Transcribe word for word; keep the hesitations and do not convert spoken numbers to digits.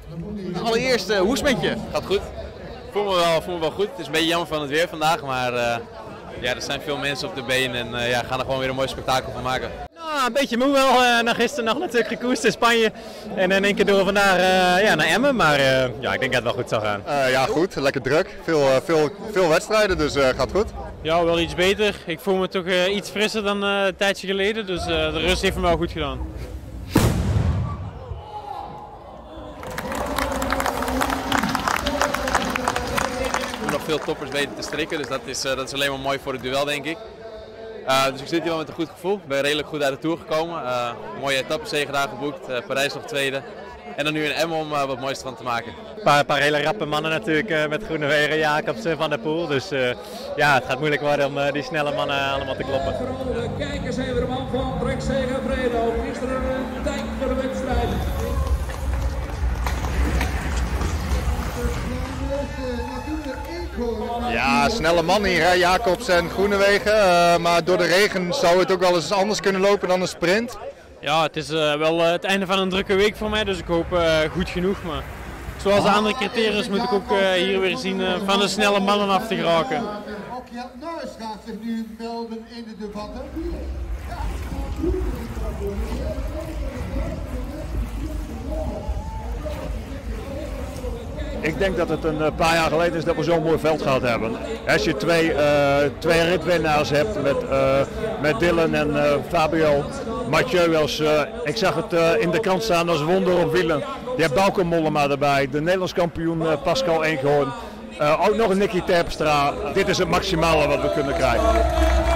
Allereerst, uh, hoe is het met je? Gaat goed. Voel me wel, voel me wel goed. Het is een beetje jammer van het weer vandaag, maar uh, ja, er zijn veel mensen op de been en uh, ja, gaan er gewoon weer een mooi spektakel van maken. Nou, een beetje moe wel. Uh, na gisteren nog natuurlijk gekoest in Spanje en in één keer door vandaar uh, ja, naar Emmen, maar uh, ja, ik denk dat het wel goed zal gaan. Uh, ja, goed. Lekker druk. Veel, uh, veel, veel wedstrijden, dus uh, gaat goed. Ja, wel iets beter. Ik voel me toch uh, iets frisser dan uh, een tijdje geleden, dus uh, de rust heeft me wel goed gedaan. Nog veel toppers weten te strikken, dus dat is, uh, dat is alleen maar mooi voor het duel, denk ik. Uh, dus ik zit hier wel met een goed gevoel. Ik ben redelijk goed uit de Tour gekomen. Uh, mooie etappenzege daar geboekt, uh, Parijs nog tweede. En dan nu in Emmen om uh, wat moois van te maken. Een paar, paar hele rappe mannen natuurlijk uh, met Groenewegen, Jacobsen, Van der Poel. Dus uh, ja, het gaat moeilijk worden om uh, die snelle mannen allemaal te kloppen. Kijken zijn we de man van Trek Vredo. Gisteren een tijd voor de wedstrijd. Ja, snelle man hier, hè? Jacobs en Groenewegen. Uh, maar door de regen zou het ook wel eens anders kunnen lopen dan een sprint. Ja, het is uh, wel uh, het einde van een drukke week voor mij, dus ik hoop uh, goed genoeg. Maar zoals de andere criteriums moet ik ook uh, hier weer zien uh, van de snelle mannen af te geraken. Ook Jan Nuis gaat zich nu melden in de debatten. Ik denk dat het een paar jaar geleden is dat we zo'n mooi veld gehad hebben. Als je twee, uh, twee ritwinnaars hebt met, uh, met Dylan en uh, Fabio, Mathieu als, uh, ik zag het uh, in de krant staan als wonder op wielen. Je hebt Bauke Mollema erbij, de Nederlands kampioen uh, Pascal Eenhoorn, uh, ook nog een Nicky Terpstra. Dit is het maximale wat we kunnen krijgen.